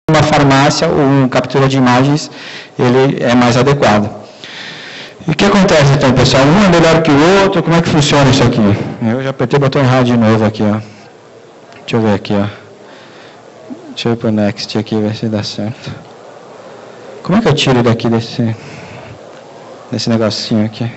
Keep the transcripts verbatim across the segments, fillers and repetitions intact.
uma farmácia ou um captura de imagens, ele é mais adequado. E o que acontece então, pessoal? Um é melhor que o outro, como é que funciona isso aqui? Eu já apertei o botão errado de novo aqui, ó. Deixa eu ver aqui, ó. Deixa eu ir pro Next aqui, ver se dá certo. Como é que eu tiro daqui desse, desse negocinho aqui?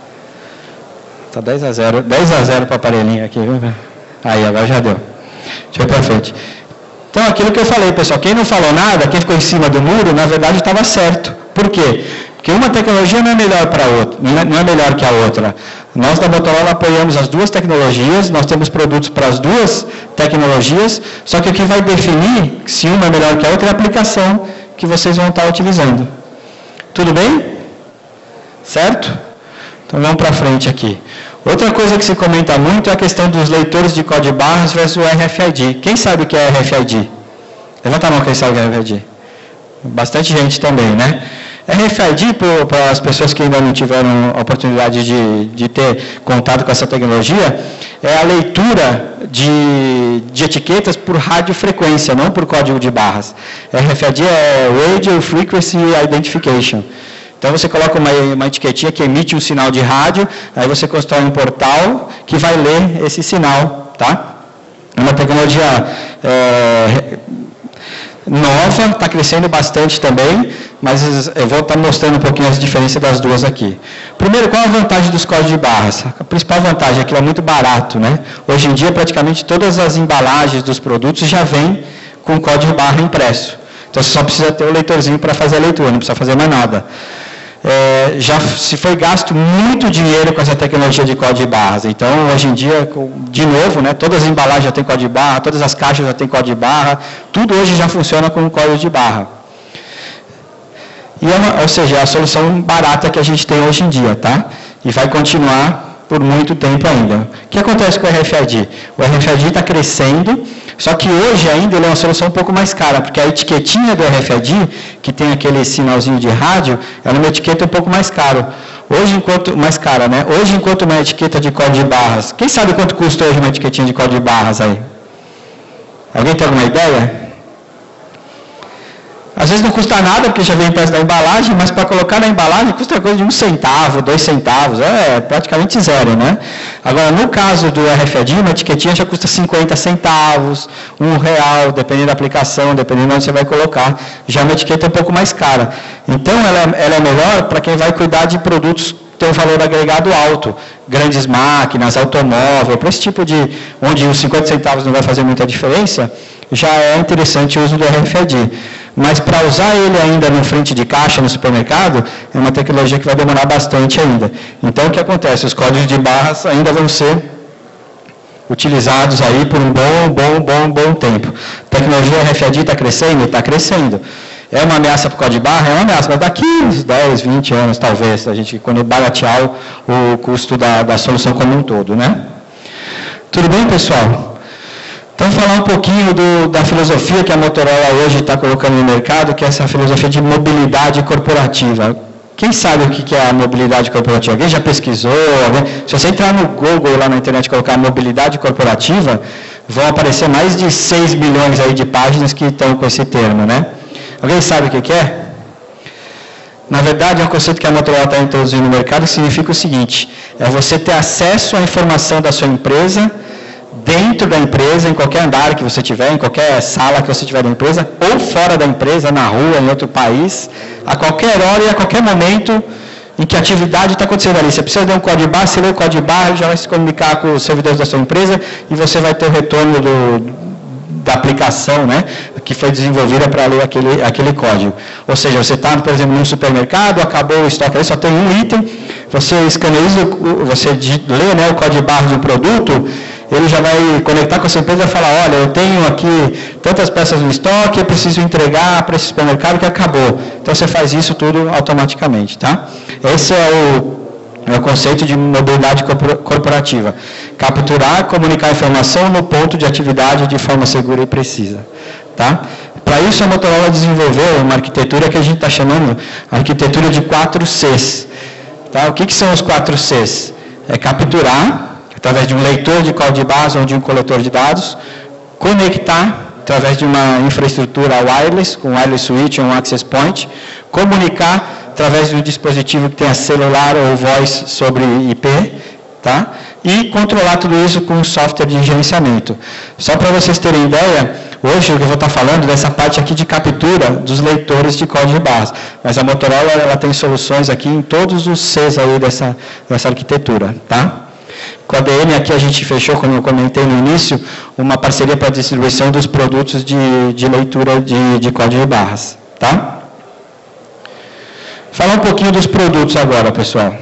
Tá dez a zero, dez a zero para o aparelhinho aqui, viu? Aí, agora já deu. Deixa eu ir para frente. Então, aquilo que eu falei, pessoal, quem não falou nada, quem ficou em cima do muro, na verdade estava certo. Por quê? Porque uma tecnologia não é melhor para a outra, não é melhor que a outra. Nós da Motorola apoiamos as duas tecnologias, nós temos produtos para as duas tecnologias, só que o que vai definir se uma é melhor que a outra é a aplicação que vocês vão estar utilizando. Tudo bem? Certo? Então vamos para frente aqui. Outra coisa que se comenta muito é a questão dos leitores de código de barras versus o R F I D. Quem sabe o que é R F I D? Levanta a mão quem sabe o que é R F I D. Bastante gente também, né? R F I D, para as pessoas que ainda não tiveram a oportunidade de, de ter contato com essa tecnologia, é a leitura de, de etiquetas por radiofrequência, não por código de barras. R F I D é Radio Frequency Identification. Então, você coloca uma, uma etiquetinha que emite um sinal de rádio, aí você constrói um portal que vai ler esse sinal, tá? É uma tecnologia é, nova, está crescendo bastante também, mas eu vou estar mostrando um pouquinho as diferenças das duas aqui. Primeiro, qual a vantagem dos códigos de barras? A principal vantagem é que ele é muito barato, né? Hoje em dia, praticamente todas as embalagens dos produtos já vêm com código de barra impresso. Então, você só precisa ter o leitorzinho para fazer a leitura, não precisa fazer mais nada. É, já se foi gasto muito dinheiro com essa tecnologia de código de barras. Então, hoje em dia, de novo, né, todas as embalagens já têm código de barra, todas as caixas já têm código de barra, tudo hoje já funciona com código de barra. E é uma, ou seja, é a solução barata que a gente tem hoje em dia, tá? E vai continuar por muito tempo ainda. O que acontece com o R F I D? O R F I D está crescendo, só que hoje ainda ele é uma solução um pouco mais cara, porque a etiquetinha do R F I D, que tem aquele sinalzinho de rádio, ela é uma etiqueta um pouco mais cara. Hoje, enquanto mais cara, né? Hoje, enquanto uma etiqueta de código de barras, quem sabe quanto custa hoje uma etiquetinha de código de barras aí? Alguém tem alguma ideia? Às vezes não custa nada, porque já vem impresso da embalagem, mas para colocar na embalagem custa coisa de um centavo, dois centavos, é praticamente zero, né? Agora, no caso do R F I D, uma etiquetinha já custa cinquenta centavos, um real, dependendo da aplicação, dependendo de onde você vai colocar, já é uma etiqueta um pouco mais cara. Então, ela é, ela é melhor para quem vai cuidar de produtos que têm um valor agregado alto, grandes máquinas, automóvel, para esse tipo de, onde os cinquenta centavos não vai fazer muita diferença, já é interessante o uso do R F I D. Mas para usar ele ainda no frente de caixa no supermercado, é uma tecnologia que vai demorar bastante ainda. Então, o que acontece? Os códigos de barras ainda vão ser utilizados aí por um bom, bom, bom, bom tempo. A tecnologia R F I D está crescendo? Está crescendo. É uma ameaça para o código de barra? É uma ameaça, mas daqui uns dez, vinte anos, talvez, a gente, quando baratear o, o custo da, da solução como um todo, né? Tudo bem, pessoal? Então, falar um pouquinho do, da filosofia que a Motorola hoje está colocando no mercado, que é essa filosofia de mobilidade corporativa. Quem sabe o que é a mobilidade corporativa? Alguém já pesquisou? Alguém? Se você entrar no Google, lá na internet, e colocar mobilidade corporativa, vão aparecer mais de seis milhões aí de páginas que estão com esse termo, né? Alguém sabe o que é? Na verdade, é um conceito que a Motorola está introduzindo no mercado, que significa o seguinte, é você ter acesso à informação da sua empresa, dentro da empresa, em qualquer andar que você tiver, em qualquer sala que você tiver da empresa, ou fora da empresa, na rua, em outro país, a qualquer hora e a qualquer momento em que a atividade está acontecendo ali. Você precisa de um código de barra, você lê o código de barra, ele já vai se comunicar com os servidores da sua empresa e você vai ter o retorno do, da aplicação, né, que foi desenvolvida para ler aquele, aquele código. Ou seja, você está, por exemplo, num supermercado, acabou o estoque ali, só tem um item, você escaneia, você lê, né, o código de barra de um produto, ele já vai conectar com a sua empresa e falar, olha, eu tenho aqui tantas peças no estoque, eu preciso entregar para esse supermercado que acabou. Então, você faz isso tudo automaticamente, tá? Esse é o, é o conceito de mobilidade corporativa. Capturar, comunicar a informação no ponto de atividade de forma segura e precisa, tá? Para isso, a Motorola desenvolveu uma arquitetura que a gente está chamando arquitetura de quatro Cs. Tá? O que, que são os quatro Cs? É capturar, através de um leitor de código de barras ou de um coletor de dados, conectar, através de uma infraestrutura wireless, com wireless switch ou um access point, comunicar através do dispositivo que tenha celular ou voz sobre I P, tá? E controlar tudo isso com software de gerenciamento. Só para vocês terem ideia, hoje eu vou estar falando dessa parte aqui de captura dos leitores de código de barras, mas a Motorola ela tem soluções aqui em todos os Cs aí dessa, dessa arquitetura, tá? Com a D M aqui a gente fechou, como eu comentei no início, uma parceria para a distribuição dos produtos de, de leitura de, de código de barras, tá? Falar um pouquinho dos produtos agora, pessoal.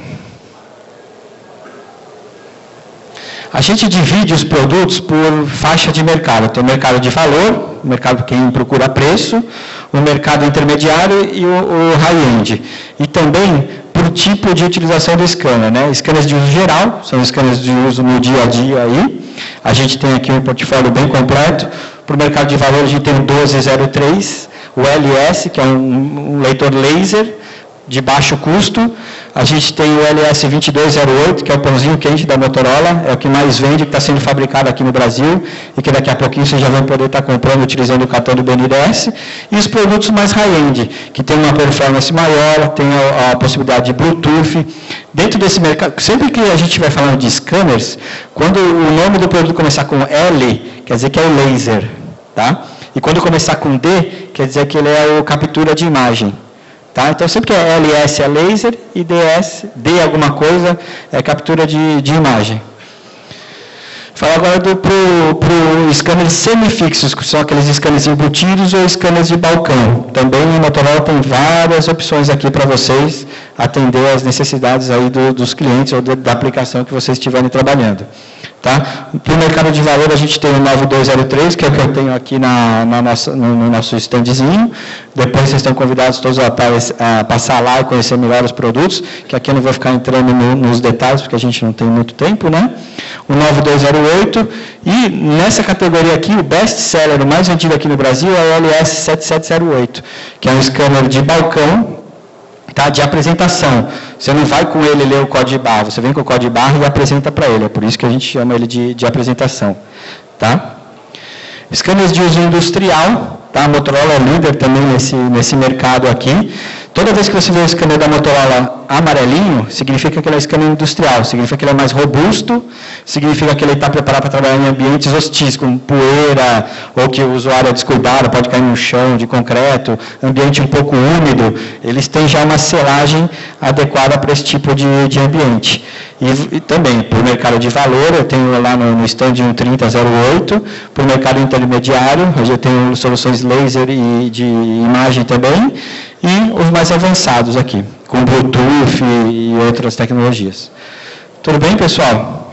A gente divide os produtos por faixa de mercado. Tem o mercado de valor, o mercado quem procura preço, o mercado intermediário e o, o high-end. E também por tipo de utilização do scanner, né? Scanners de uso geral, são scanners de uso no dia a dia aí. A gente tem aqui um portfólio bem completo. Para o mercado de valor a gente tem o doze zero três, o L S, que é um, um leitor laser, de baixo custo. A gente tem o L S vinte e dois zero oito, que é o pãozinho quente da Motorola, é o que mais vende, que está sendo fabricado aqui no Brasil, e que daqui a pouquinho vocês já vão poder estar comprando utilizando o cartão do B N D E S. E os produtos mais high-end, que tem uma performance maior, tem a, a possibilidade de Bluetooth. Dentro desse mercado, sempre que a gente vai falando de scanners, quando o nome do produto começar com L, quer dizer que é o laser, tá? E quando começar com D, quer dizer que ele é o captura de imagem. Tá? Então, sempre que é L S é laser e D S, D alguma coisa, é captura de, de imagem. Falar agora para os scanners semifixos, que são aqueles scanners embutidos ou scanners de balcão. Também a Motorola tem várias opções aqui para vocês atender às necessidades aí do, dos clientes ou de, da aplicação que vocês estiverem trabalhando. Tá? Para o mercado de valor, a gente tem o nove dois zero três, que é o que eu tenho aqui na, na nossa, no, no nosso standzinho. Depois vocês estão convidados todos a, a passar lá e conhecer melhor os produtos, que aqui eu não vou ficar entrando no, nos detalhes, porque a gente não tem muito tempo, né? O nove dois zero oito, e nessa categoria aqui, o best seller, o mais vendido aqui no Brasil, é o L S sete sete zero oito, que é um scanner de balcão, tá, de apresentação. Você não vai com ele ler o código de barra, você vem com o código de barra e apresenta para ele. É por isso que a gente chama ele de, de apresentação. Tá? Scanners de uso industrial, tá? A Motorola é líder também nesse, nesse mercado aqui. Toda vez que você vê o scanner da Motorola amarelinho, significa que ele é scanner industrial, significa que ele é mais robusto, significa que ele está preparado para trabalhar em ambientes hostis, como poeira, ou que o usuário é descuidado, pode cair no chão de concreto, ambiente um pouco úmido. Eles têm já uma selagem adequada para esse tipo de, de ambiente. E, e também, para o mercado de valor, eu tenho lá no, no stand um trinta zero oito, para o mercado intermediário, hoje eu tenho soluções laser e de imagem também, e os mais avançados aqui, com Bluetooth e outras tecnologias. Tudo bem, pessoal?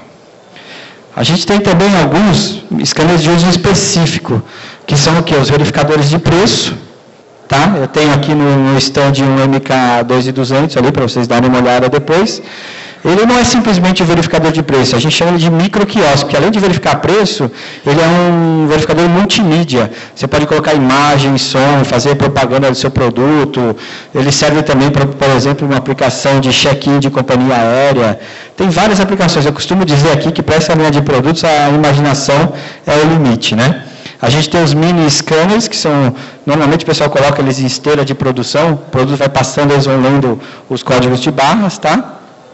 A gente tem também alguns scanners de uso específico, que são o quê? Os verificadores de preço. Tá? Eu tenho aqui no stand um M K dois mil e duzentos ali, para vocês darem uma olhada depois. Ele não é simplesmente um verificador de preço, a gente chama ele de micro-quiosque, porque além de verificar preço, ele é um verificador multimídia. Você pode colocar imagem, som, fazer propaganda do seu produto. Ele serve também, para, por exemplo, uma aplicação de check-in de companhia aérea. Tem várias aplicações. Eu costumo dizer aqui que para essa linha de produtos a imaginação é o limite, né? A gente tem os mini scanners, que são, normalmente o pessoal coloca eles em esteira de produção, o produto vai passando, eles vão lendo os códigos de barras, tá?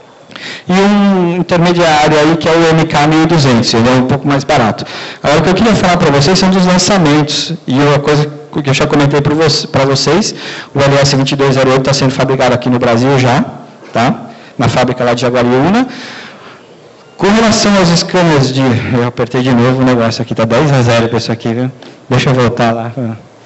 E um intermediário aí que é o M K mil e duzentos, ele é um pouco mais barato. Agora, o que eu queria falar para vocês são dos lançamentos, e uma coisa que eu já comentei para vocês, o L S vinte e dois zero oito está sendo fabricado aqui no Brasil já, tá? Na fábrica lá de Jaguariúna. Com relação aos scanners de... Eu apertei de novo o negócio aqui, está dez a zero para isso aqui, viu? Deixa eu voltar lá.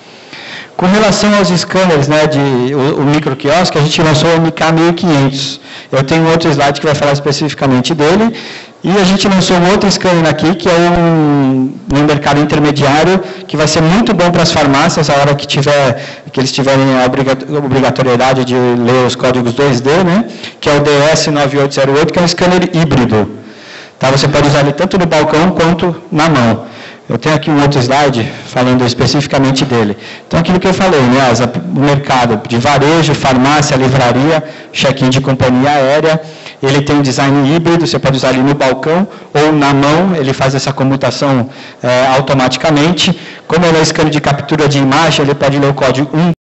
Com relação aos scanners, né, de, o, o micro-quiosque, a gente lançou o M K mil e quinhentos. Eu tenho um outro slide que vai falar especificamente dele. E a gente lançou um outro scanner aqui, que é um, um mercado intermediário, que vai ser muito bom para as farmácias, a hora que, tiver, que eles tiverem a obrigatoriedade de ler os códigos dois D, né, que é o D S nove oito zero oito, que é um scanner híbrido. Tá, você pode usar ele tanto no balcão quanto na mão. Eu tenho aqui um outro slide falando especificamente dele. Então, aquilo que eu falei, né, o mercado de varejo, farmácia, livraria, check-in de companhia aérea, ele tem um design híbrido, você pode usar ele no balcão ou na mão, ele faz essa comutação é, automaticamente. Como ele é scan de captura de imagem, ele pode ler o código um